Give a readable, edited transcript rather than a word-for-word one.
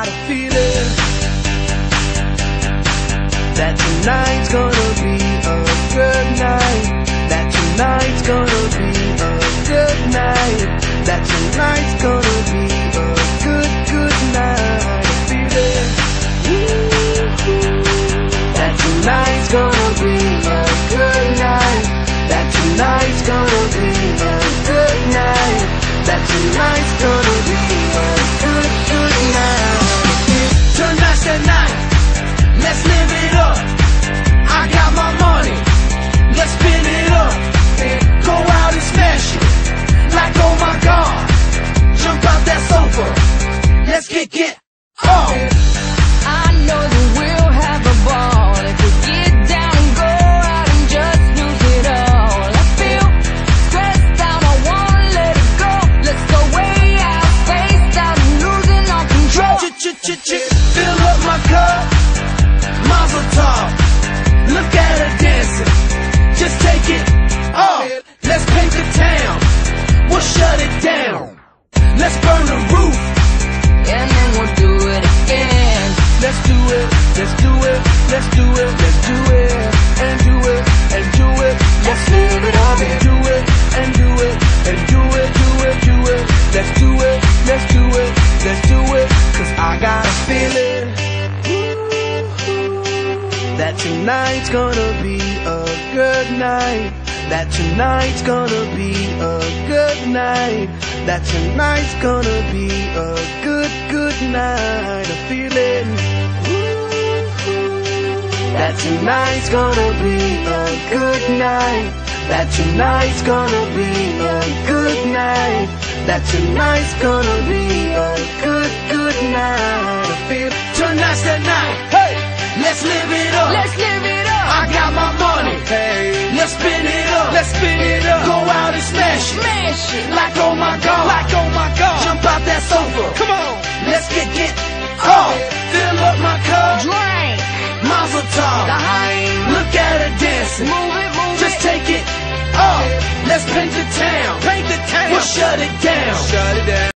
a feeling that tonight's gonna be a good night. That tonight's gonna be a good night. That tonight's gonna be a good, good night. A feeling that tonight's gonna be a good night. That tonight's gonna be a good night. That tonight's gonna be a good, good night. Tonight's the night. Let's live it up. I got my money. Let's spin it up. Go out and smash it. Like oh my God. Jump out that sofa. Let's get on. I know that we'll have a ball if we get down and go out and just lose it all. I feel stressed out, I wanna let it go. Let's go way out, spaced out and losing all control. Fill up my cup, Mazel tov. Look at her dancing, just take it off. Let's paint the town, we'll shut it down. Let's burn the roof, And then we'll do it again. let's do it, let's do it, let's do it, let's do it, and do it, and do it. Let's live it up and do it, and do it, and do it, do it, do it. Let's do it, let's do it, let's do it. Cause I got a feeling that tonight's gonna be a good night. That tonight's gonna be a good night. That tonight's gonna be a good, good night. A feeling that tonight's gonna be a good night. That tonight's gonna be a good night. That tonight's gonna be a good, good night. I feel tonight's the night. Hey, let's live it up. Let's live it up. I got my money. Hey, let's spin it up. Let's spin it up. Go out and smash it. Smash it. Like oh my God. Like oh my God. Jump out that sofa. Come on. Let's get on. Fill up my cup. Drink. Mazel tov. Daheim. Look at her dancing. Move it, move Just it. take it off. Let's paint the town. Paint the town. We'll shut it down. Shut it down.